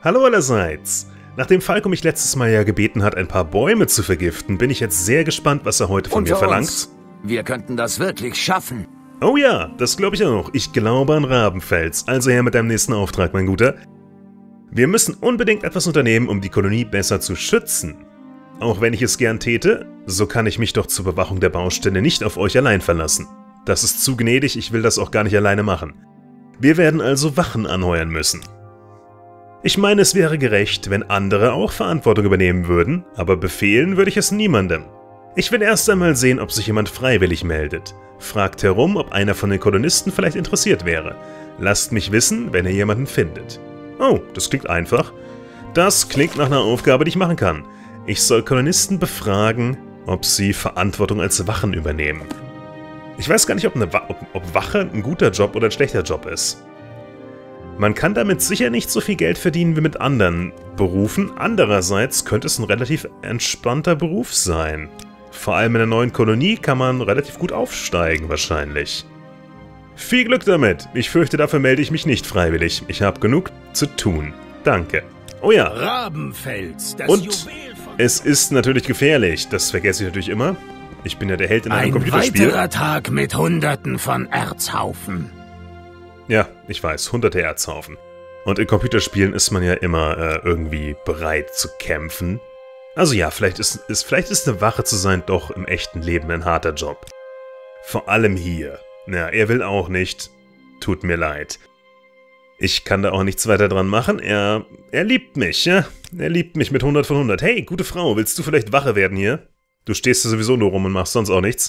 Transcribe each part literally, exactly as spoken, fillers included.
Hallo allerseits! Nachdem Falco mich letztes Mal ja gebeten hat, ein paar Bäume zu vergiften, bin ich jetzt sehr gespannt, was er heute von Unter mir verlangt. Uns. Wir könnten das wirklich schaffen. Oh ja, das glaube ich auch. Ich glaube an Rabenfels. Also her mit deinem nächsten Auftrag, mein Guter. Wir müssen unbedingt etwas unternehmen, um die Kolonie besser zu schützen. Auch wenn ich es gern täte, so kann ich mich doch zur Bewachung der Baustelle nicht auf euch allein verlassen. Das ist zu gnädig, ich will das auch gar nicht alleine machen. Wir werden also Wachen anheuern müssen. Ich meine, es wäre gerecht, wenn andere auch Verantwortung übernehmen würden, aber befehlen würde ich es niemandem. Ich will erst einmal sehen, ob sich jemand freiwillig meldet. Fragt herum, ob einer von den Kolonisten vielleicht interessiert wäre. Lasst mich wissen, wenn ihr jemanden findet. Oh, das klingt einfach. Das klingt nach einer Aufgabe, die ich machen kann. Ich soll Kolonisten befragen, ob sie Verantwortung als Wachen übernehmen. Ich weiß gar nicht, ob, eine Wa- ob, ob Wache ein guter Job oder ein schlechter Job ist. Man kann damit sicher nicht so viel Geld verdienen wie mit anderen Berufen. Andererseits könnte es ein relativ entspannter Beruf sein. Vor allem in der neuen Kolonie kann man relativ gut aufsteigen, wahrscheinlich. Viel Glück damit. Ich fürchte, dafür melde ich mich nicht freiwillig. Ich habe genug zu tun. Danke. Oh ja. Rabenfels, das Und Juwel von... es ist natürlich gefährlich. Das vergesse ich natürlich immer. Ich bin ja der Held in einem Computerspiel. Ein weiterer Tag mit Hunderten von Erzhaufen. Ja, ich weiß, hunderte Erzhaufen. Und in Computerspielen ist man ja immer äh, irgendwie bereit zu kämpfen. Also ja, vielleicht ist, ist, vielleicht ist eine Wache zu sein doch im echten Leben ein harter Job. Vor allem hier. Ja, er will auch nicht. Tut mir leid. Ich kann da auch nichts weiter dran machen. Er, er liebt mich, ja? Er liebt mich mit hundert von hundert. Hey, gute Frau, willst du vielleicht Wache werden hier? Du stehst ja sowieso nur rum und machst sonst auch nichts.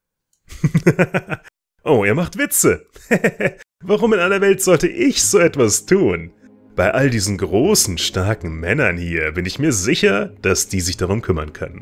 Oh, er macht Witze. Warum in aller Welt sollte ich so etwas tun? Bei all diesen großen, starken Männern hier bin ich mir sicher, dass die sich darum kümmern können.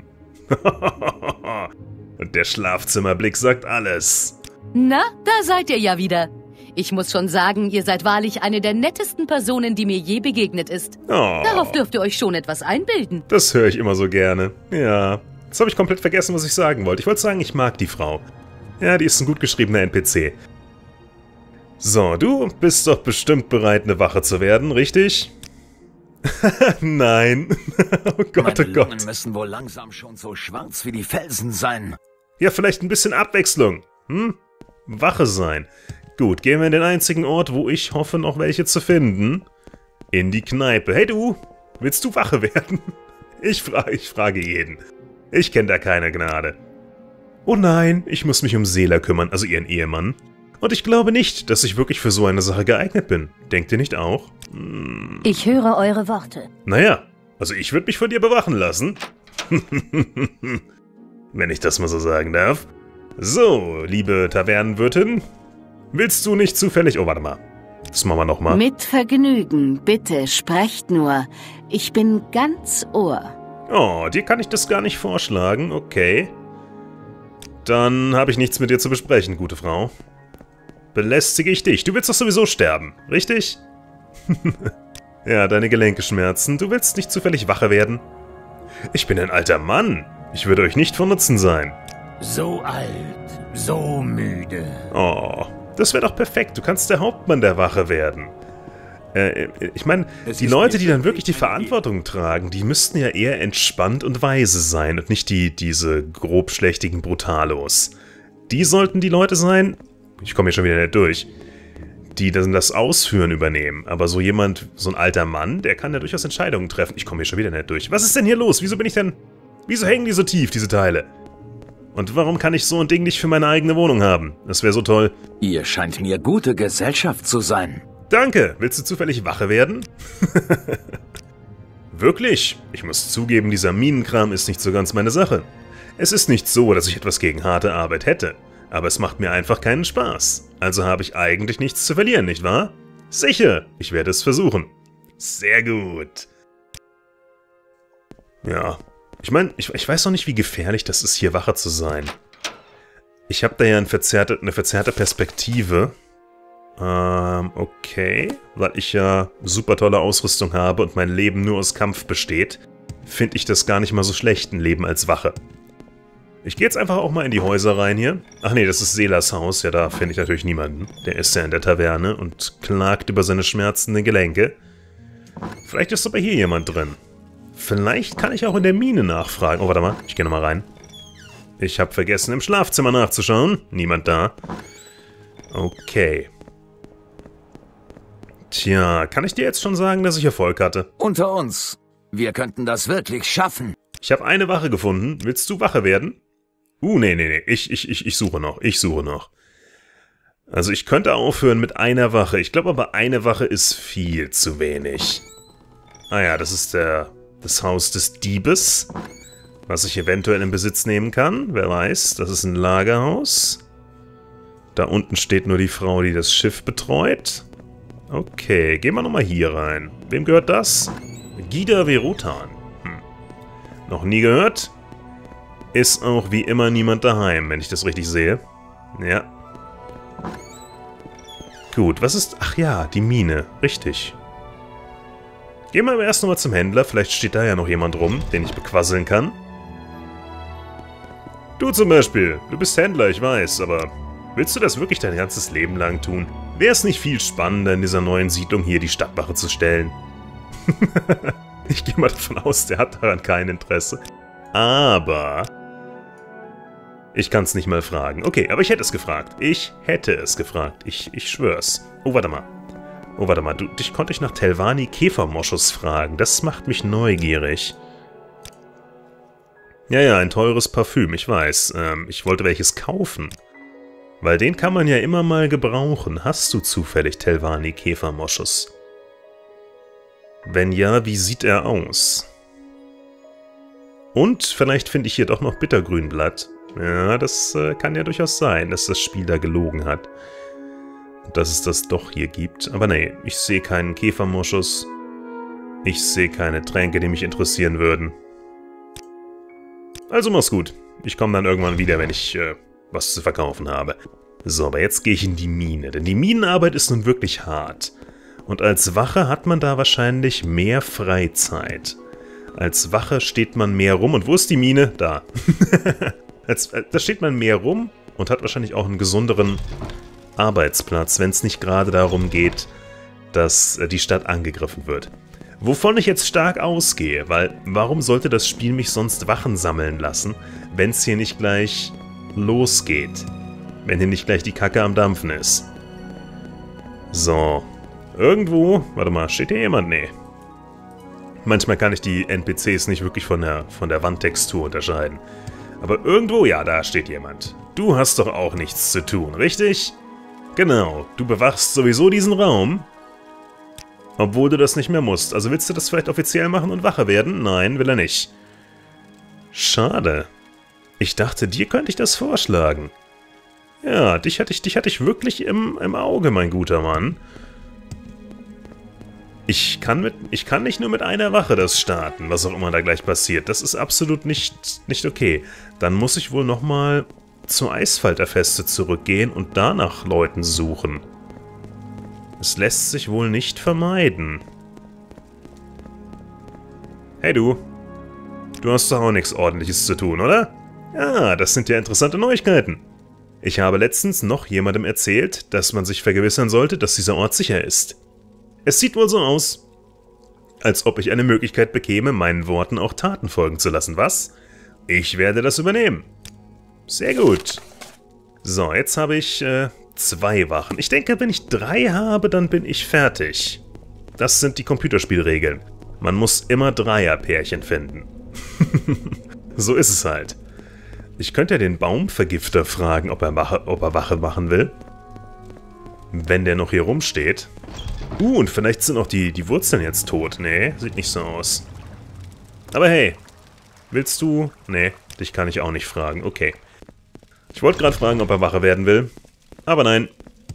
Und der Schlafzimmerblick sagt alles. Na, da seid ihr ja wieder. Ich muss schon sagen, ihr seid wahrlich eine der nettesten Personen, die mir je begegnet ist. Oh, Darauf dürft ihr euch schon etwas einbilden. das höre ich immer so gerne. Ja, jetzt habe ich komplett vergessen, was ich sagen wollte. Ich wollte sagen, ich mag die Frau. Ja, die ist ein gut geschriebener N P C. So, du bist doch bestimmt bereit, eine Wache zu werden, richtig? Nein. Oh Gott, Meine oh Gott. Lungen müssen wohl langsam schon so schwarz wie die Felsen sein. Ja, vielleicht ein bisschen Abwechslung. Hm? Wache sein. Gut, gehen wir in den einzigen Ort, wo ich hoffe, noch welche zu finden. In die Kneipe. Hey du, willst du Wache werden? Ich, fra ich frage jeden. Ich kenne da keine Gnade. Oh nein, ich muss mich um Seela kümmern, also ihren Ehemann. Und ich glaube nicht, dass ich wirklich für so eine Sache geeignet bin. Denkt ihr nicht auch? Hm. Ich höre eure Worte. Naja, also ich würde mich von dir bewachen lassen. Wenn ich das mal so sagen darf. So, liebe Tavernenwirtin. Willst du nicht zufällig... Oh, warte mal. Das machen wir nochmal. Mit Vergnügen, bitte, sprecht nur. Ich bin ganz Ohr. Oh, dir kann ich das gar nicht vorschlagen. Okay. Dann habe ich nichts mit dir zu besprechen, gute Frau. Belästige ich dich. Du willst doch sowieso sterben, richtig? Ja, deine Gelenke schmerzen. Du willst nicht zufällig Wache werden? Ich bin ein alter Mann. Ich würde euch nicht von Nutzen sein. So alt, so müde. Oh, das wäre doch perfekt. Du kannst der Hauptmann der Wache werden. Äh, ich meine, die Leute, die dann wirklich die Verantwortung tragen, die müssten ja eher entspannt und weise sein und nicht die, diese grobschlächtigen Brutalos. Die sollten die Leute sein... Ich komme hier schon wieder nicht durch. Die dann das Ausführen übernehmen. Aber so jemand, so ein alter Mann, der kann ja durchaus Entscheidungen treffen. Ich komme hier schon wieder nicht durch. Was ist denn hier los? Wieso bin ich denn... Wieso hängen die so tief, diese Teile? Und warum kann ich so ein Ding nicht für meine eigene Wohnung haben? Das wäre so toll. Ihr scheint mir gute Gesellschaft zu sein. Danke. Willst du zufällig Wache werden? Wirklich? Ich muss zugeben, dieser Minenkram ist nicht so ganz meine Sache. Es ist nicht so, dass ich etwas gegen harte Arbeit hätte. Aber es macht mir einfach keinen Spaß. Also habe ich eigentlich nichts zu verlieren, nicht wahr? Sicher, ich werde es versuchen. Sehr gut. Ja, ich meine, ich, ich weiß noch nicht, wie gefährlich das ist, hier Wache zu sein. Ich habe da ja eine verzerrte, eine verzerrte Perspektive. Ähm, okay. Weil ich ja super tolle Ausrüstung habe und mein Leben nur aus Kampf besteht, finde ich das gar nicht mal so schlecht, ein Leben als Wache. Ich gehe jetzt einfach auch mal in die Häuser rein hier. Ach nee, das ist Seelas Haus. Ja, da finde ich natürlich niemanden. Der ist ja in der Taverne und klagt über seine schmerzenden Gelenke. Vielleicht ist aber hier jemand drin. Vielleicht kann ich auch in der Mine nachfragen. Oh, warte mal. Ich gehe nochmal rein. Ich habe vergessen, im Schlafzimmer nachzuschauen. Niemand da. Okay. Tja, kann ich dir jetzt schon sagen, dass ich Erfolg hatte? Unter uns. Wir könnten das wirklich schaffen. Ich habe eine Wache gefunden. Willst du Wache werden? Uh, nee, nee, nee. Ich, ich, ich, ich suche noch. Ich suche noch. Also ich könnte aufhören mit einer Wache. Ich glaube aber, eine Wache ist viel zu wenig. Ah ja, das ist der, das Haus des Diebes, was ich eventuell in Besitz nehmen kann. Wer weiß, das ist ein Lagerhaus. Da unten steht nur die Frau, die das Schiff betreut. Okay, gehen wir nochmal hier rein. Wem gehört das? Gida Verutan. Hm. Noch nie gehört? Ist auch wie immer niemand daheim, wenn ich das richtig sehe. Ja. Gut, was ist... Ach ja, die Mine. Richtig. Gehen wir aber erst nochmal zum Händler. Vielleicht steht da ja noch jemand rum, den ich bequasseln kann. Du zum Beispiel. Du bist Händler, ich weiß, aber... Willst du das wirklich dein ganzes Leben lang tun? Wäre es nicht viel spannender, in dieser neuen Siedlung hier die Stadtwache zu stellen? Ich gehe mal davon aus, der hat daran kein Interesse. Aber... Ich kann es nicht mal fragen. Okay, aber ich hätte es gefragt. Ich hätte es gefragt. Ich, ich schwör's. Oh, warte mal. Oh, warte mal. Du, dich konnte ich nach Telvanni Käfermoschus fragen. Das macht mich neugierig. Ja, ja, ein teures Parfüm, ich weiß. Ähm, ich wollte welches kaufen. Weil den kann man ja immer mal gebrauchen. Hast du zufällig Telvanni Käfermoschus? Wenn ja, wie sieht er aus? Und vielleicht finde ich hier doch noch Bittergrünblatt. Ja, das äh, kann ja durchaus sein, dass das Spiel da gelogen hat. Und dass es das doch hier gibt. Aber nee, ich sehe keinen Käfermoschus. Ich sehe keine Tränke, die mich interessieren würden. Also mach's gut. Ich komme dann irgendwann wieder, wenn ich äh, was zu verkaufen habe. So, aber jetzt gehe ich in die Mine. Denn die Minenarbeit ist nun wirklich hart. Und als Wache hat man da wahrscheinlich mehr Freizeit. Als Wache steht man mehr rum. Und wo ist die Mine? Da. Als, da steht man mehr rum und hat wahrscheinlich auch einen gesünderen Arbeitsplatz, wenn es nicht gerade darum geht, dass die Stadt angegriffen wird. Wovon ich jetzt stark ausgehe, weil warum sollte das Spiel mich sonst Wachen sammeln lassen, wenn es hier nicht gleich losgeht? Wenn hier nicht gleich die Kacke am Dampfen ist. So. Irgendwo... Warte mal, steht hier jemand? Nee. Manchmal kann ich die N P Cs nicht wirklich von der, von der Wandtextur unterscheiden. Aber irgendwo, ja, da steht jemand. Du hast doch auch nichts zu tun, richtig? Genau, du bewachst sowieso diesen Raum. Obwohl du das nicht mehr musst. Also willst du das vielleicht offiziell machen und Wache werden? Nein, will er nicht. Schade. Ich dachte, dir könnte ich das vorschlagen. Ja, dich hatte ich, dich hatte ich wirklich im, im Auge, mein guter Mann. Ich kann, mit, ich kann nicht nur mit einer Wache das starten, was auch immer da gleich passiert. Das ist absolut nicht, nicht okay. Dann muss ich wohl nochmal zur Eisfalterfeste zurückgehen und danach Leuten suchen. Es lässt sich wohl nicht vermeiden. Hey du. Du hast doch auch nichts Ordentliches zu tun, oder? Ja, das sind ja interessante Neuigkeiten. Ich habe letztens noch jemandem erzählt, dass man sich vergewissern sollte, dass dieser Ort sicher ist. Es sieht wohl so aus, als ob ich eine Möglichkeit bekäme, meinen Worten auch Taten folgen zu lassen. Was? Ich werde das übernehmen. Sehr gut. So, jetzt habe ich äh, zwei Wachen. Ich denke, wenn ich drei habe, dann bin ich fertig. Das sind die Computerspielregeln. Man muss immer Dreierpärchen finden. So ist es halt. Ich könnte ja den Baumvergifter fragen, ob er Wache, ob er Wache machen will. Wenn der noch hier rumsteht. Uh, und vielleicht sind auch die, die Wurzeln jetzt tot. Nee, sieht nicht so aus. Aber hey, willst du... Nee, dich kann ich auch nicht fragen. Okay. Ich wollte gerade fragen, ob er Wache werden will. Aber nein.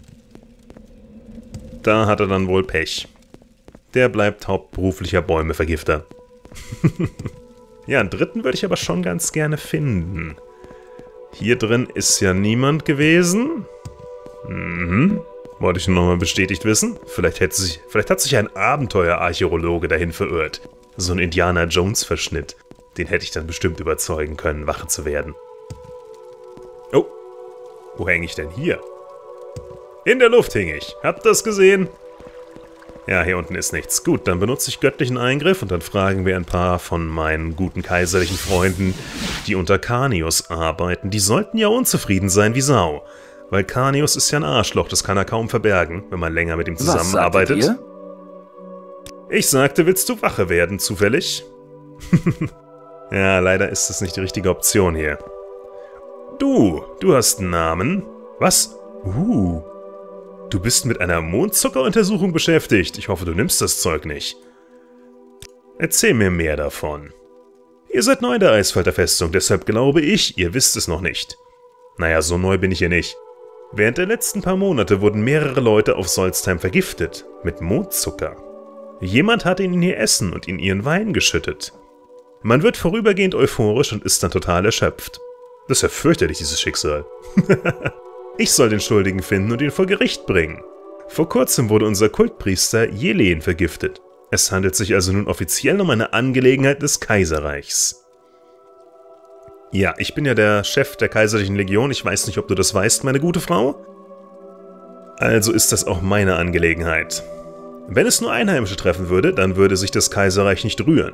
Da hat er dann wohl Pech. Der bleibt hauptberuflicher Bäumevergifter. Ja, einen dritten würde ich aber schon ganz gerne finden. Hier drin ist ja niemand gewesen. Mhm. Wollte ich nur nochmal bestätigt wissen. Vielleicht, hätte sich, vielleicht hat sich ein Abenteuerarchäologe dahin verirrt. So ein Indiana-Jones-Verschnitt. Den hätte ich dann bestimmt überzeugen können, Wache zu werden. Oh. Wo hänge ich denn hier? In der Luft hing ich. Habt ihr das gesehen? Ja, hier unten ist nichts. Gut, dann benutze ich göttlichen Eingriff und dann fragen wir ein paar von meinen guten kaiserlichen Freunden, die unter Carnius arbeiten. Die sollten ja unzufrieden sein wie Sau. Weil Carnius ist ja ein Arschloch, das kann er kaum verbergen, wenn man länger mit ihm zusammenarbeitet. Was sagtet ihr? Ich sagte, willst du Wache werden, zufällig? Ja, leider ist das nicht die richtige Option hier. Du, du hast einen Namen. Was? Uh, du bist mit einer Mondzuckeruntersuchung beschäftigt. Ich hoffe, du nimmst das Zeug nicht. Erzähl mir mehr davon. Ihr seid neu in der Eisfalter Festung, deshalb glaube ich, ihr wisst es noch nicht. Naja, so neu bin ich hier nicht. Während der letzten paar Monate wurden mehrere Leute auf Solstheim vergiftet. Mit Mondzucker. Jemand hat ihn in ihr Essen und in ihren Wein geschüttet. Man wird vorübergehend euphorisch und ist dann total erschöpft. Das ist ja fürchterlich, dieses Schicksal. Ich soll den Schuldigen finden und ihn vor Gericht bringen. Vor kurzem wurde unser Kultpriester Yelen vergiftet. Es handelt sich also nun offiziell um eine Angelegenheit des Kaiserreichs. Ja, ich bin ja der Chef der Kaiserlichen Legion. Ich weiß nicht, ob du das weißt, meine gute Frau. Also ist das auch meine Angelegenheit. Wenn es nur Einheimische treffen würde, dann würde sich das Kaiserreich nicht rühren.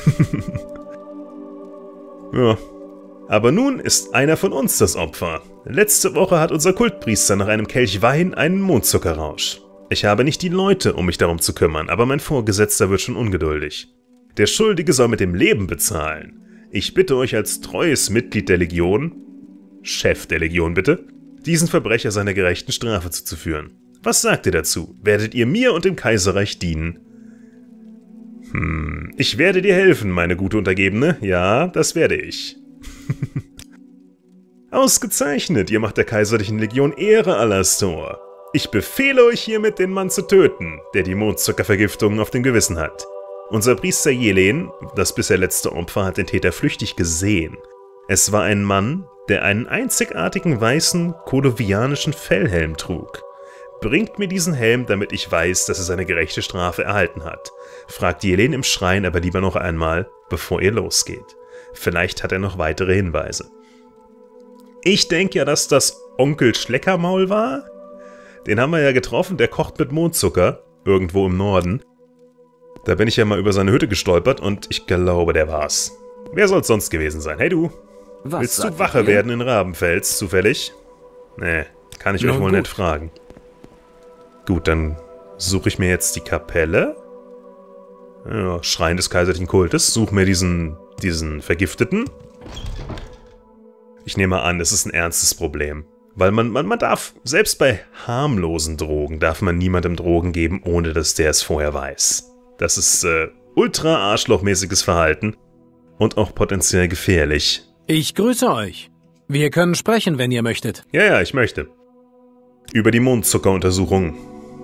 Ja. Aber nun ist einer von uns das Opfer. Letzte Woche hat unser Kultpriester nach einem Kelch Wein einen Mondzuckerrausch. Ich habe nicht die Leute, um mich darum zu kümmern, aber mein Vorgesetzter wird schon ungeduldig. Der Schuldige soll mit dem Leben bezahlen. Ich bitte euch als treues Mitglied der Legion, Chef der Legion bitte, diesen Verbrecher seiner gerechten Strafe zuzuführen. Was sagt ihr dazu? Werdet ihr mir und dem Kaiserreich dienen? Hm, ich werde dir helfen, meine gute Untergebene. Ja, das werde ich. Ausgezeichnet, ihr macht der Kaiserlichen Legion Ehre, Alastor. Ich befehle euch hiermit, den Mann zu töten, der die Mondzuckervergiftungen auf dem Gewissen hat. Unser Priester Yelen, das bisher letzte Opfer, hat den Täter flüchtig gesehen. Es war ein Mann, der einen einzigartigen weißen, kolovianischen Fellhelm trug. Bringt mir diesen Helm, damit ich weiß, dass er seine gerechte Strafe erhalten hat. Fragt Yelen im Schrein aber lieber noch einmal, bevor ihr losgeht. Vielleicht hat er noch weitere Hinweise. Ich denke ja, dass das Onkel Schleckermaul war. Den haben wir ja getroffen, der kocht mit Mondzucker, irgendwo im Norden. Da bin ich ja mal über seine Hütte gestolpert und ich glaube, der war's. Wer soll's sonst gewesen sein? Hey du, Was willst du sagtet Wache ihr? werden in Rabenfels, zufällig? Nee, kann ich Na euch wohl gut. nicht fragen. Gut, dann suche ich mir jetzt die Kapelle. Ja, Schrein des kaiserlichen Kultes. Suche mir diesen, diesen Vergifteten. Ich nehme an, es ist ein ernstes Problem. Weil man, man, man darf, selbst bei harmlosen Drogen, darf man niemandem Drogen geben, ohne dass der es vorher weiß. Das ist äh, ultra arschlochmäßiges Verhalten und auch potenziell gefährlich. Ich grüße euch. Wir können sprechen, wenn ihr möchtet. Ja, ja, ich möchte. Über die Mondzuckeruntersuchung.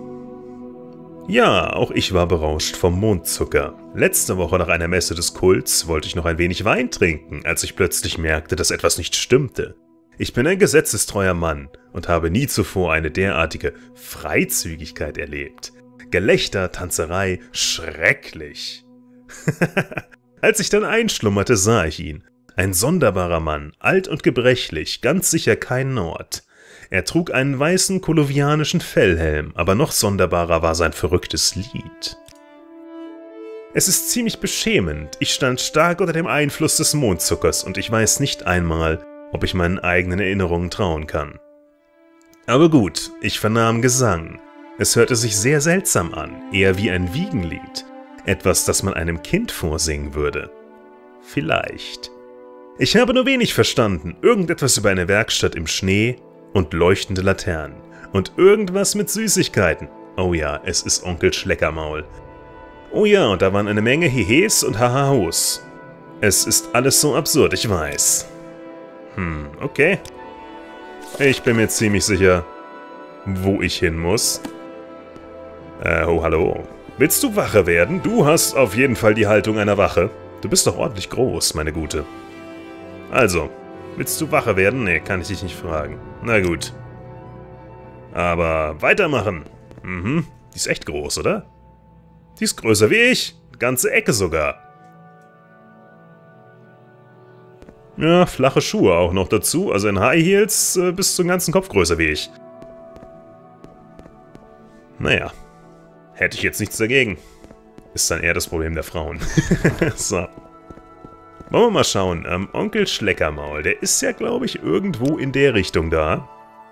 Ja, auch ich war berauscht vom Mondzucker. Letzte Woche nach einer Messe des Kults wollte ich noch ein wenig Wein trinken, als ich plötzlich merkte, dass etwas nicht stimmte. Ich bin ein gesetzestreuer Mann und habe nie zuvor eine derartige Freizügigkeit erlebt. Gelächter, Tanzerei, schrecklich. Als ich dann einschlummerte, sah ich ihn. Ein sonderbarer Mann, alt und gebrechlich, ganz sicher kein Nord. Er trug einen weißen kolovianischen Fellhelm, aber noch sonderbarer war sein verrücktes Lied. Es ist ziemlich beschämend. Ich stand stark unter dem Einfluss des Mondzuckers und ich weiß nicht einmal, ob ich meinen eigenen Erinnerungen trauen kann. Aber gut, ich vernahm Gesang. Es hörte sich sehr seltsam an, eher wie ein Wiegenlied. Etwas, das man einem Kind vorsingen würde. Vielleicht. Ich habe nur wenig verstanden. Irgendetwas über eine Werkstatt im Schnee und leuchtende Laternen. Und irgendwas mit Süßigkeiten. Oh ja, es ist Onkel Schleckermaul. Oh ja, und da waren eine Menge Hehes und Hahahos. Es ist alles so absurd, ich weiß. Hm, okay. Ich bin mir ziemlich sicher, wo ich hin muss. Äh, oh, hallo. Willst du Wache werden? Du hast auf jeden Fall die Haltung einer Wache. Du bist doch ordentlich groß, meine Gute. Also, willst du Wache werden? Nee, kann ich dich nicht fragen. Na gut. Aber weitermachen. Mhm, die ist echt groß, oder? Die ist größer wie ich. Ganze Ecke sogar. Ja, flache Schuhe auch noch dazu. Also in High Heels äh, bist du den ganzen Kopf größer wie ich. Naja. Hätte ich jetzt nichts dagegen. Ist dann eher das Problem der Frauen. So. Wollen wir mal schauen. Ähm, Onkel Schleckermaul, der ist ja, glaube ich, irgendwo in der Richtung da.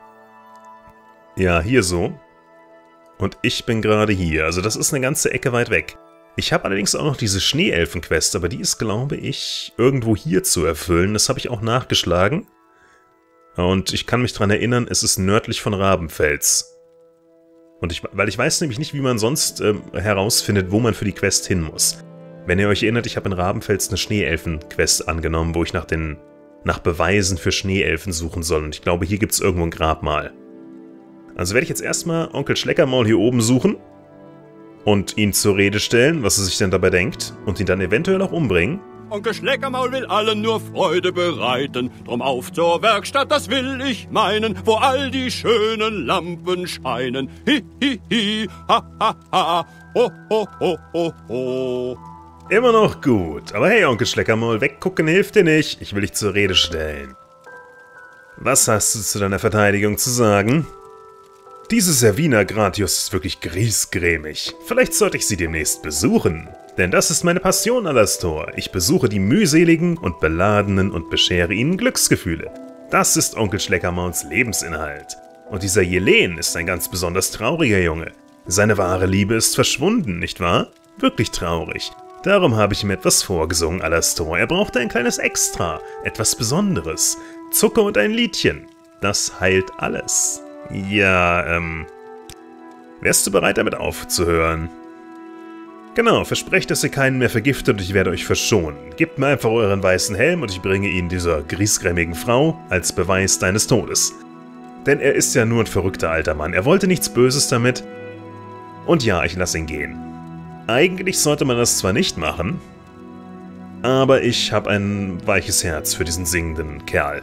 Ja, hier so. Und ich bin gerade hier. Also das ist eine ganze Ecke weit weg. Ich habe allerdings auch noch diese Schneeelfen-Quest, aber die ist, glaube ich, irgendwo hier zu erfüllen. Das habe ich auch nachgeschlagen. Und ich kann mich daran erinnern, es ist nördlich von Rabenfels. Und ich, weil ich weiß nämlich nicht, wie man sonst ähm, herausfindet, wo man für die Quest hin muss. Wenn ihr euch erinnert, ich habe in Rabenfels eine Schneeelfen-Quest angenommen, wo ich nach, den, nach Beweisen für Schneeelfen suchen soll. Und ich glaube, hier gibt es irgendwo ein Grabmal. Also werde ich jetzt erstmal Onkel Schleckermaul hier oben suchen und ihn zur Rede stellen, was er sich denn dabei denkt, und ihn dann eventuell auch umbringen. Onkel Schleckermaul will allen nur Freude bereiten, drum auf zur Werkstatt, das will ich meinen, wo all die schönen Lampen scheinen. Hi, hi, hi, ha, ha, ha, ho, ho, ho, ho, ho. Immer noch gut, aber hey Onkel Schleckermaul, weggucken hilft dir nicht, ich will dich zur Rede stellen. Was hast du zu deiner Verteidigung zu sagen? Diese Servina Gratius ist wirklich griesgrämig. Vielleicht sollte ich sie demnächst besuchen. Denn das ist meine Passion, Alastor. Ich besuche die mühseligen und beladenen und beschere ihnen Glücksgefühle. Das ist Onkel Schleckermauls Lebensinhalt. Und dieser Jelen ist ein ganz besonders trauriger Junge. Seine wahre Liebe ist verschwunden, nicht wahr? Wirklich traurig. Darum habe ich ihm etwas vorgesungen, Alastor. Er brauchte ein kleines Extra, etwas Besonderes. Zucker und ein Liedchen. Das heilt alles. Ja, ähm... wärst du bereit, damit aufzuhören? Genau, versprecht, dass ihr keinen mehr vergiftet und ich werde euch verschonen. Gebt mir einfach euren weißen Helm und ich bringe ihn dieser griesgrämigen Frau als Beweis deines Todes. Denn er ist ja nur ein verrückter alter Mann. Er wollte nichts Böses damit. Und ja, ich lasse ihn gehen. Eigentlich sollte man das zwar nicht machen, aber ich habe ein weiches Herz für diesen singenden Kerl.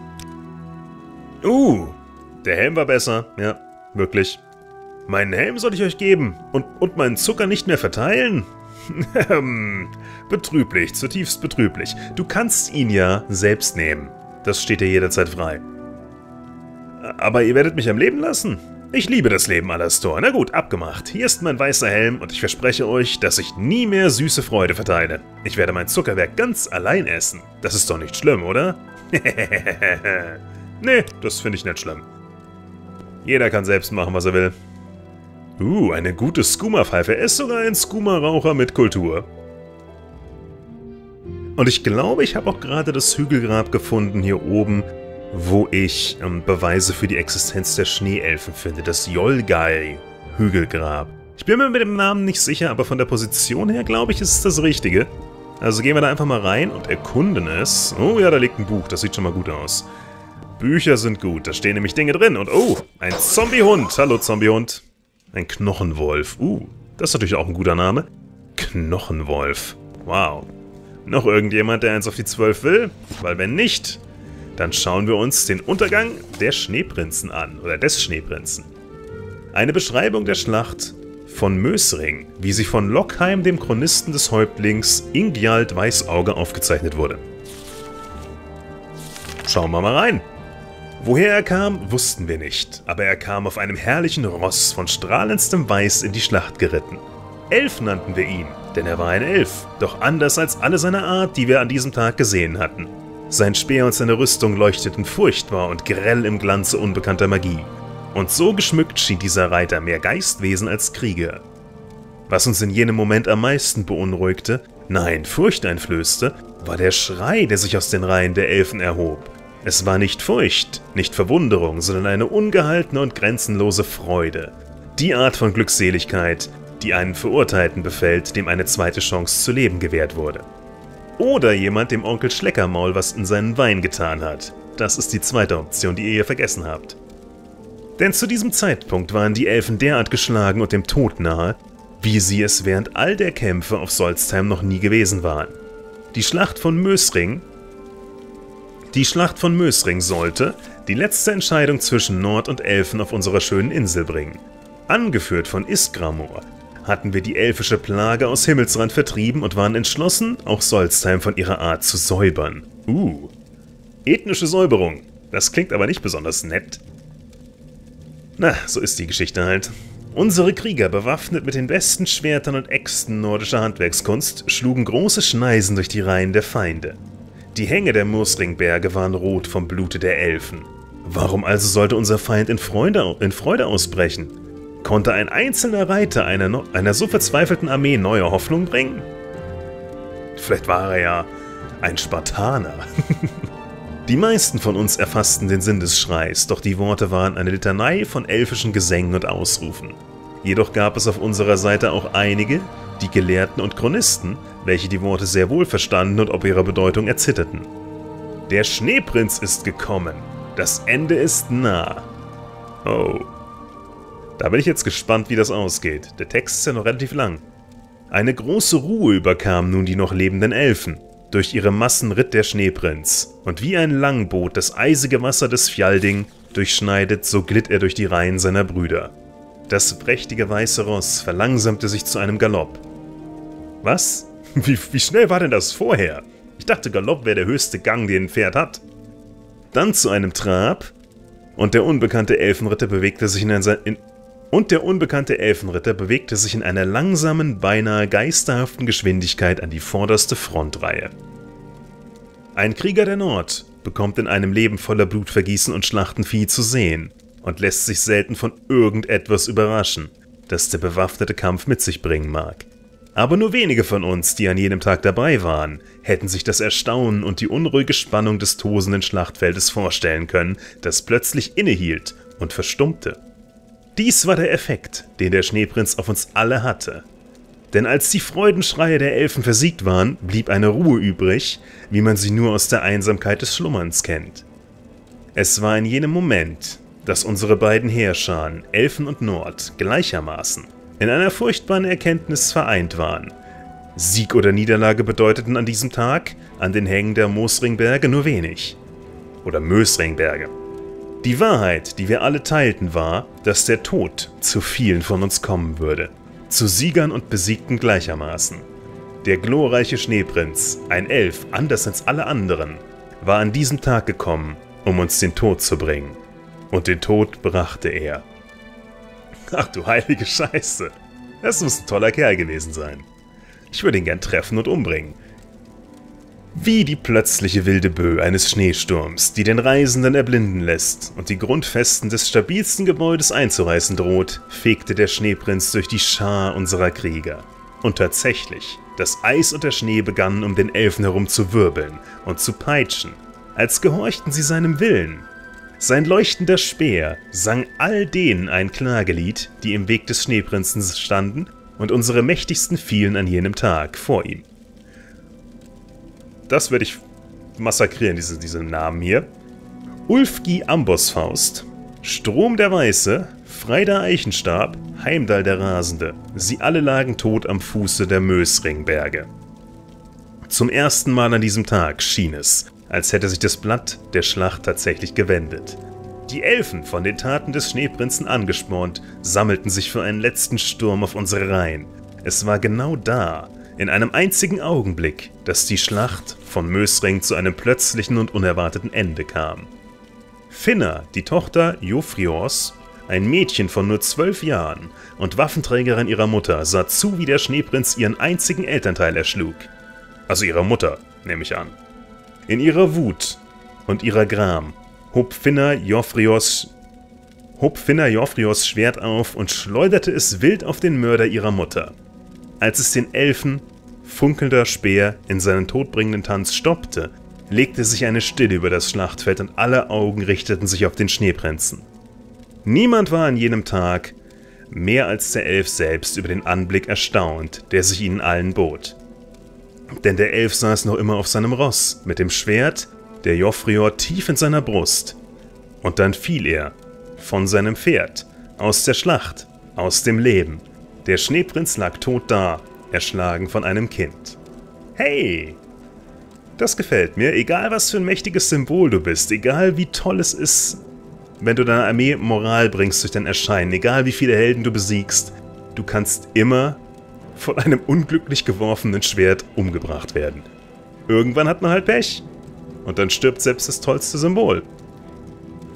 Uh, der Helm war besser. Ja, wirklich. Meinen Helm soll ich euch geben und, und meinen Zucker nicht mehr verteilen? Betrüblich, zutiefst betrüblich. Du kannst ihn ja selbst nehmen. Das steht dir jederzeit frei. Aber ihr werdet mich am Leben lassen? Ich liebe das Leben, Alastor. Na gut, abgemacht. Hier ist mein weißer Helm und ich verspreche euch, dass ich nie mehr süße Freude verteile. Ich werde mein Zuckerwerk ganz allein essen. Das ist doch nicht schlimm, oder? Nee, das finde ich nicht schlimm. Jeder kann selbst machen, was er will. Uh, eine gute Skooma-Pfeife. Er ist sogar ein Skooma-Raucher mit Kultur. Und ich glaube, ich habe auch gerade das Hügelgrab gefunden hier oben, wo ich ähm, Beweise für die Existenz der Schneeelfen finde. Das Yolgai-Hügelgrab. Ich bin mir mit dem Namen nicht sicher, aber von der Position her glaube ich, ist es das Richtige. Also gehen wir da einfach mal rein und erkunden es. Oh ja, da liegt ein Buch. Das sieht schon mal gut aus. Bücher sind gut. Da stehen nämlich Dinge drin. Und oh, ein Zombiehund. Hallo, Zombiehund. Ein Knochenwolf. Uh, das ist natürlich auch ein guter Name. Knochenwolf. Wow. Noch irgendjemand, der eins auf die zwölf will? Weil wenn nicht, dann schauen wir uns den Untergang der Schneeprinzen an. Oder des Schneeprinzen. Eine Beschreibung der Schlacht von Mösring, wie sie von Lockheim, dem Chronisten des Häuptlings Ingjald Weißauge, aufgezeichnet wurde. Schauen wir mal rein. Woher er kam, wussten wir nicht, aber er kam auf einem herrlichen Ross von strahlendstem Weiß in die Schlacht geritten. Elf nannten wir ihn, denn er war ein Elf, doch anders als alle seiner Art, die wir an diesem Tag gesehen hatten. Sein Speer und seine Rüstung leuchteten furchtbar und grell im Glanze unbekannter Magie. Und so geschmückt schien dieser Reiter mehr Geistwesen als Krieger. Was uns in jenem Moment am meisten beunruhigte, nein, Furcht einflößte, war der Schrei, der sich aus den Reihen der Elfen erhob. Es war nicht Furcht, nicht Verwunderung, sondern eine ungehaltene und grenzenlose Freude. Die Art von Glückseligkeit, die einen Verurteilten befällt, dem eine zweite Chance zu leben gewährt wurde. Oder jemand, dem Onkel Schleckermaul was in seinen Wein getan hat. Das ist die zweite Option, die ihr hier vergessen habt. Denn zu diesem Zeitpunkt waren die Elfen derart geschlagen und dem Tod nahe, wie sie es während all der Kämpfe auf Solstheim noch nie gewesen waren. Die Schlacht von Mösring Die Schlacht von Mösring sollte die letzte Entscheidung zwischen Nord und Elfen auf unserer schönen Insel bringen. Angeführt von Isgramor hatten wir die elfische Plage aus Himmelsrand vertrieben und waren entschlossen, auch Solstheim von ihrer Art zu säubern. Uh, ethnische Säuberung. Das klingt aber nicht besonders nett. Na, so ist die Geschichte halt. Unsere Krieger, bewaffnet mit den besten Schwertern und Äxten nordischer Handwerkskunst, schlugen große Schneisen durch die Reihen der Feinde. Die Hänge der Moosringberge waren rot vom Blute der Elfen. Warum also sollte unser Feind in Freude, in Freude ausbrechen? Konnte ein einzelner Reiter einer, einer so verzweifelten Armee neue Hoffnung bringen? Vielleicht war er ja ein Spartaner. Die meisten von uns erfassten den Sinn des Schreis, doch die Worte waren eine Litanei von elfischen Gesängen und Ausrufen. Jedoch gab es auf unserer Seite auch einige, die Gelehrten und Chronisten, welche die Worte sehr wohl verstanden und ob ihrer Bedeutung erzitterten. Der Schneeprinz ist gekommen. Das Ende ist nah. Oh. Da bin ich jetzt gespannt, wie das ausgeht. Der Text ist ja noch relativ lang. Eine große Ruhe überkam nun die noch lebenden Elfen. Durch ihre Massen ritt der Schneeprinz, und wie ein Langboot das eisige Wasser des Fjalding durchschneidet, so glitt er durch die Reihen seiner Brüder. Das prächtige weiße Ross verlangsamte sich zu einem Galopp. Was? Wie, wie schnell war denn das vorher? Ich dachte, Galopp wäre der höchste Gang, den ein Pferd hat. Dann zu einem Trab, und der unbekannte Elfenritter bewegte sich in, ein, in und der unbekannte Elfenritter bewegte sich in einer langsamen, beinahe geisterhaften Geschwindigkeit an die vorderste Frontreihe. Ein Krieger der Nord bekommt in einem Leben voller Blutvergießen und Schlachten viel zu sehen und lässt sich selten von irgendetwas überraschen, das der bewaffnete Kampf mit sich bringen mag. Aber nur wenige von uns, die an jenem Tag dabei waren, hätten sich das Erstaunen und die unruhige Spannung des tosenden Schlachtfeldes vorstellen können, das plötzlich innehielt und verstummte. Dies war der Effekt, den der Schneeprinz auf uns alle hatte. Denn als die Freudenschreie der Elfen versiegt waren, blieb eine Ruhe übrig, wie man sie nur aus der Einsamkeit des Schlummerns kennt. Es war in jenem Moment, dass unsere beiden Heerscharen, Elfen und Nord, gleichermaßen in einer furchtbaren Erkenntnis vereint waren. Sieg oder Niederlage bedeuteten an diesem Tag an den Hängen der Moosringberge nur wenig. Oder Mösringberge. Die Wahrheit, die wir alle teilten, war, dass der Tod zu vielen von uns kommen würde. Zu Siegern und Besiegten gleichermaßen. Der glorreiche Schneeprinz, ein Elf, anders als alle anderen, war an diesem Tag gekommen, um uns den Tod zu bringen. Und den Tod brachte er. Ach du heilige Scheiße. Das muss ein toller Kerl gewesen sein. Ich würde ihn gern treffen und umbringen. Wie die plötzliche wilde Böe eines Schneesturms, die den Reisenden erblinden lässt und die Grundfesten des stabilsten Gebäudes einzureißen droht, fegte der Schneeprinz durch die Schar unserer Krieger. Und tatsächlich, das Eis und der Schnee begannen um den Elfen herum zu wirbeln und zu peitschen, als gehorchten sie seinem Willen. Sein leuchtender Speer sang all denen ein Klagelied, die im Weg des Schneeprinzen standen, und unsere Mächtigsten fielen an jenem Tag vor ihm. Das werde ich massakrieren, diese, diesen Namen hier. Ulfgi Ambossfaust, Strom der Weiße, Freida Eichenstab, Heimdall der Rasende. Sie alle lagen tot am Fuße der Mösringberge. Zum ersten Mal an diesem Tag schien es, als hätte sich das Blatt der Schlacht tatsächlich gewendet. Die Elfen, von den Taten des Schneeprinzen angespornt, sammelten sich für einen letzten Sturm auf unsere Reihen. Es war genau da, in einem einzigen Augenblick, dass die Schlacht von Mösring zu einem plötzlichen und unerwarteten Ende kam. Finna, die Tochter Jofriors, ein Mädchen von nur zwölf Jahren und Waffenträgerin ihrer Mutter, sah zu, wie der Schneeprinz ihren einzigen Elternteil erschlug. Also ihrer Mutter, nehme ich an. In ihrer Wut und ihrer Gram hob Finna Jofriors, hob Finna Jofriors Schwert auf und schleuderte es wild auf den Mörder ihrer Mutter. Als es den Elfen funkelnder Speer in seinen todbringenden Tanz stoppte, legte sich eine Stille über das Schlachtfeld und alle Augen richteten sich auf den Schneeprinzen. Niemand war an jenem Tag mehr als der Elf selbst über den Anblick erstaunt, der sich ihnen allen bot. Denn der Elf saß noch immer auf seinem Ross, mit dem Schwert der Jofrior tief in seiner Brust. Und dann fiel er von seinem Pferd, aus der Schlacht, aus dem Leben. Der Schneeprinz lag tot da, erschlagen von einem Kind. Hey! Das gefällt mir, egal was für ein mächtiges Symbol du bist, egal wie toll es ist, wenn du deiner Armee Moral bringst durch dein Erscheinen, egal wie viele Helden du besiegst, du kannst immer von einem unglücklich geworfenen Schwert umgebracht werden. Irgendwann hat man halt Pech. Und dann stirbt selbst das tollste Symbol.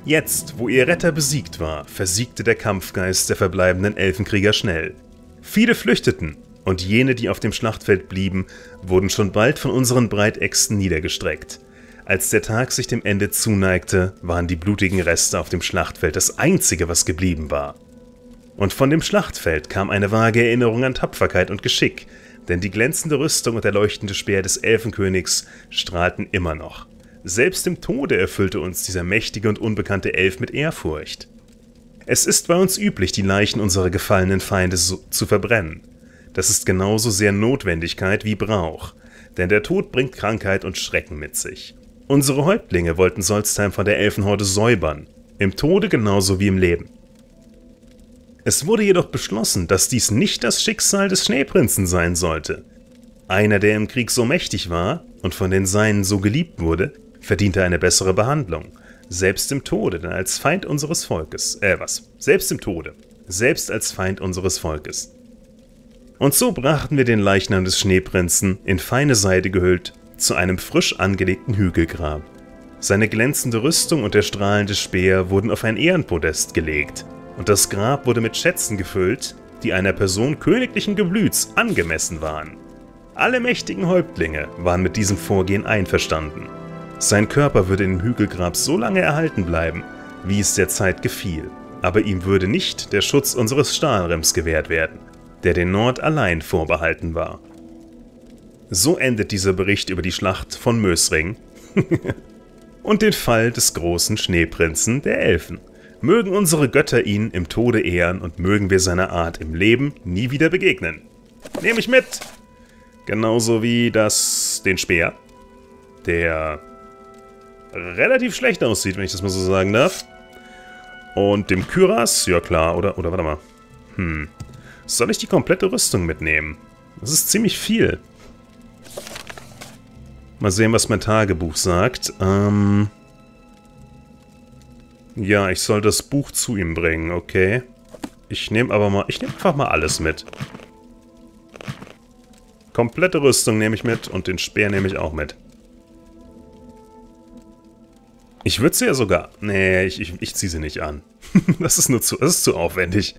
Jetzt, wo ihr Retter besiegt war, versiegte der Kampfgeist der verbleibenden Elfenkrieger schnell. Viele flüchteten, und jene, die auf dem Schlachtfeld blieben, wurden schon bald von unseren Breitäxten niedergestreckt. Als der Tag sich dem Ende zuneigte, waren die blutigen Reste auf dem Schlachtfeld das Einzige, was geblieben war. Und von dem Schlachtfeld kam eine vage Erinnerung an Tapferkeit und Geschick, denn die glänzende Rüstung und der leuchtende Speer des Elfenkönigs strahlten immer noch. Selbst im Tode erfüllte uns dieser mächtige und unbekannte Elf mit Ehrfurcht. Es ist bei uns üblich, die Leichen unserer gefallenen Feinde so zu verbrennen. Das ist genauso sehr Notwendigkeit wie Brauch, denn der Tod bringt Krankheit und Schrecken mit sich. Unsere Häuptlinge wollten Solstheim von der Elfenhorde säubern, im Tode genauso wie im Leben. Es wurde jedoch beschlossen, dass dies nicht das Schicksal des Schneeprinzen sein sollte. Einer, der im Krieg so mächtig war und von den Seinen so geliebt wurde, verdiente eine bessere Behandlung. Selbst im Tode, denn als Feind unseres Volkes. Äh, was? Selbst im Tode. Selbst als Feind unseres Volkes. Und so brachten wir den Leichnam des Schneeprinzen, in feine Seide gehüllt, zu einem frisch angelegten Hügelgrab. Seine glänzende Rüstung und der strahlende Speer wurden auf ein Ehrenpodest gelegt, und das Grab wurde mit Schätzen gefüllt, die einer Person königlichen Geblüts angemessen waren. Alle mächtigen Häuptlinge waren mit diesem Vorgehen einverstanden. Sein Körper würde in dem Hügelgrab so lange erhalten bleiben, wie es der Zeit gefiel, aber ihm würde nicht der Schutz unseres Stahlrems gewährt werden, der den Nord allein vorbehalten war. So endet dieser Bericht über die Schlacht von Mösring und den Fall des großen Schneeprinzen der Elfen. Mögen unsere Götter ihn im Tode ehren und mögen wir seiner Art im Leben nie wieder begegnen. Nehme ich mit! Genauso wie das, den Speer, der relativ schlecht aussieht, wenn ich das mal so sagen darf. Und dem Kyras, ja klar, oder, oder warte mal. Hm, soll ich die komplette Rüstung mitnehmen? Das ist ziemlich viel. Mal sehen, was mein Tagebuch sagt. Ähm... Ja, ich soll das Buch zu ihm bringen, okay. Ich nehme aber mal, ich nehme einfach mal alles mit. Komplette Rüstung nehme ich mit und den Speer nehme ich auch mit. Ich würde sie ja sogar... Nee, ich, ich, ich ziehe sie nicht an. Das ist nur zu, das ist zu aufwendig.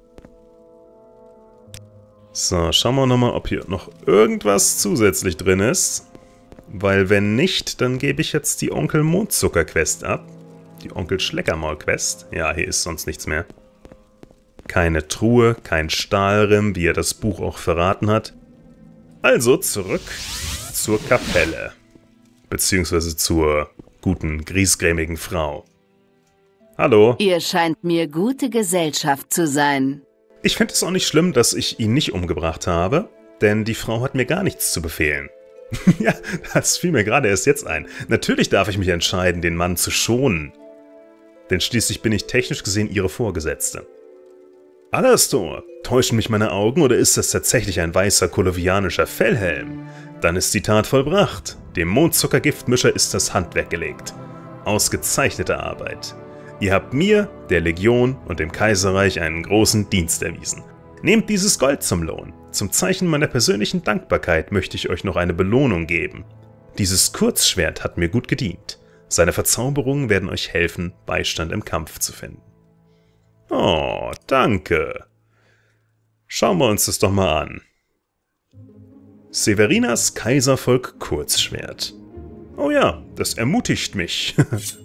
So, schauen wir nochmal, ob hier noch irgendwas zusätzlich drin ist. Weil wenn nicht, dann gebe ich jetzt die Onkel Mondzucker-Quest ab. Die Onkel Schleckermaul-Quest. Ja, hier ist sonst nichts mehr. Keine Truhe, kein Stahlrim, wie er das Buch auch verraten hat. Also zurück zur Kapelle. Beziehungsweise zur guten, griesgrämigen Frau. Hallo. Ihr scheint mir gute Gesellschaft zu sein. Ich finde es auch nicht schlimm, dass ich ihn nicht umgebracht habe, denn die Frau hat mir gar nichts zu befehlen. Ja, das fiel mir gerade erst jetzt ein. Natürlich darf ich mich entscheiden, den Mann zu schonen. Denn schließlich bin ich technisch gesehen ihre Vorgesetzte. Alastor, täuschen mich meine Augen oder ist das tatsächlich ein weißer kolovianischer Fellhelm? Dann ist die Tat vollbracht. Dem Mondzuckergiftmischer ist das Handwerk gelegt. Ausgezeichnete Arbeit. Ihr habt mir, der Legion und dem Kaiserreich einen großen Dienst erwiesen. Nehmt dieses Gold zum Lohn. Zum Zeichen meiner persönlichen Dankbarkeit möchte ich euch noch eine Belohnung geben. Dieses Kurzschwert hat mir gut gedient. Seine Verzauberungen werden euch helfen, Beistand im Kampf zu finden. Oh, danke. Schauen wir uns das doch mal an. Severinas Kaiservolk Kurzschwert. Oh ja, das ermutigt mich.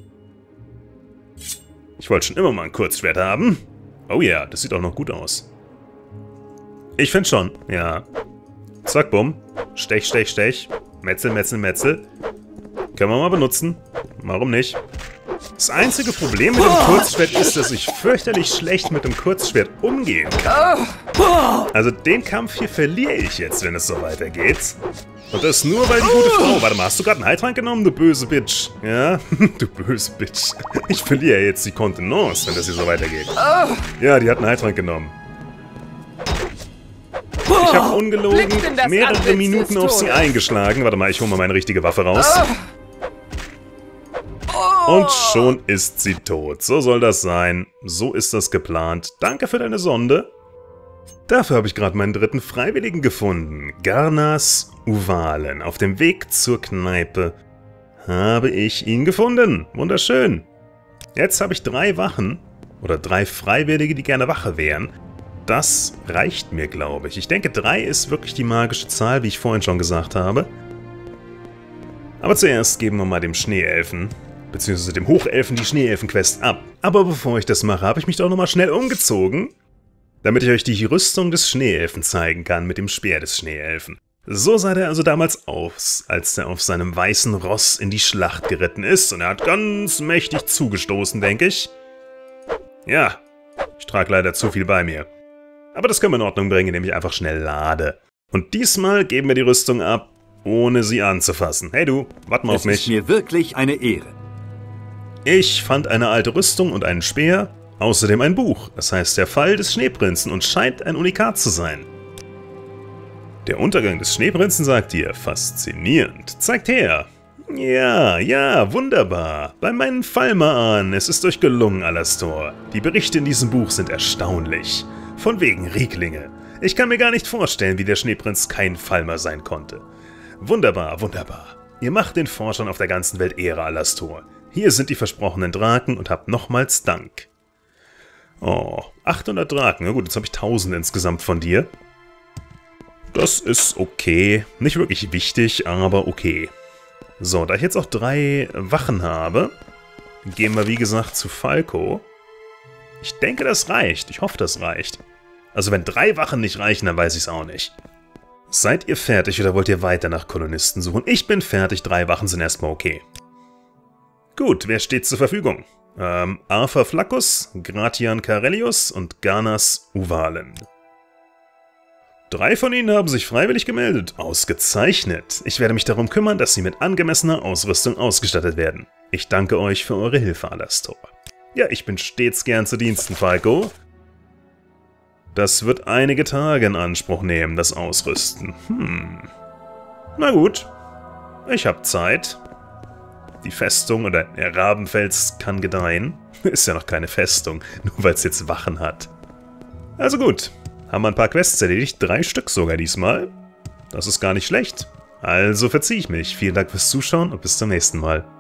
Ich wollte schon immer mal ein Kurzschwert haben. Oh ja, das sieht auch noch gut aus. Ich finde schon, ja. Zack, bumm. Stech, stech, stech. Metzel, metzel, metzel. Können wir mal benutzen. Warum nicht? Das einzige Problem mit dem Kurzschwert ist, dass ich fürchterlich schlecht mit dem Kurzschwert umgehen kann. Also den Kampf hier verliere ich jetzt, wenn es so weitergeht. Und das nur, weil die gute Frau... Warte mal, hast du gerade einen Heiltrank genommen, du böse Bitch? Ja? Du böse Bitch. Ich verliere jetzt die Kontenance, wenn das hier so weitergeht. Ja, die hat einen Heiltrank genommen. Ich habe ungelogen mehrere Minuten auf sie eingeschlagen. Warte mal, ich hole mal meine richtige Waffe raus. Und schon ist sie tot. So soll das sein. So ist das geplant. Danke für deine Sonde. Dafür habe ich gerade meinen dritten Freiwilligen gefunden. Garnas Uvalen. Auf dem Weg zur Kneipe habe ich ihn gefunden. Wunderschön. Jetzt habe ich drei Wachen oder drei Freiwillige, die gerne Wache wären. Das reicht mir, glaube ich. Ich denke, drei ist wirklich die magische Zahl, wie ich vorhin schon gesagt habe. Aber zuerst geben wir mal dem Schneeelfen, beziehungsweise dem Hochelfen, die Schneeelfen-Quest ab. Aber bevor ich das mache, habe ich mich doch nochmal schnell umgezogen, damit ich euch die Rüstung des Schneeelfen zeigen kann mit dem Speer des Schneeelfen. So sah der also damals aus, als er auf seinem weißen Ross in die Schlacht geritten ist, und er hat ganz mächtig zugestoßen, denke ich. Ja, ich trage leider zu viel bei mir. Aber das können wir in Ordnung bringen, indem ich einfach schnell lade. Und diesmal geben wir die Rüstung ab, ohne sie anzufassen. Hey du, warte mal auf mich. Es ist mir wirklich eine Ehre. Ich fand eine alte Rüstung und einen Speer, außerdem ein Buch. Das heißt der Fall des Schneeprinzen und scheint ein Unikat zu sein. Der Untergang des Schneeprinzen, sagt ihr, faszinierend. Zeigt her. Ja, ja, wunderbar. Bei meinen Falmahn, es ist euch gelungen, Alastor. Die Berichte in diesem Buch sind erstaunlich. Von wegen Rieklinge. Ich kann mir gar nicht vorstellen, wie der Schneeprinz kein Falmer sein konnte. Wunderbar, wunderbar. Ihr macht den Forschern auf der ganzen Welt Ehre, Alastor. Hier sind die versprochenen Draken und habt nochmals Dank. Oh, achthundert Draken. Na gut, jetzt habe ich tausend insgesamt von dir. Das ist okay. Nicht wirklich wichtig, aber okay. So, da ich jetzt auch drei Wachen habe, gehen wir wie gesagt zu Falco. Ich denke, das reicht. Ich hoffe, das reicht. Also wenn drei Wachen nicht reichen, dann weiß ich es auch nicht. Seid ihr fertig oder wollt ihr weiter nach Kolonisten suchen? Ich bin fertig, drei Wachen sind erstmal okay. Gut, wer steht zur Verfügung? Ähm, Arthur Flaccus, Gratian Carellius und Ganas Uvalen. Drei von ihnen haben sich freiwillig gemeldet. Ausgezeichnet. Ich werde mich darum kümmern, dass sie mit angemessener Ausrüstung ausgestattet werden. Ich danke euch für eure Hilfe, Alastor. Ja, ich bin stets gern zu Diensten, Falco. Das wird einige Tage in Anspruch nehmen, das Ausrüsten. Hm. Na gut. Ich hab Zeit. Die Festung oder der Rabenfels kann gedeihen. Ist ja noch keine Festung, nur weil es jetzt Wachen hat. Also gut. Haben wir ein paar Quests erledigt, drei Stück sogar diesmal. Das ist gar nicht schlecht. Also verziehe ich mich. Vielen Dank fürs Zuschauen und bis zum nächsten Mal.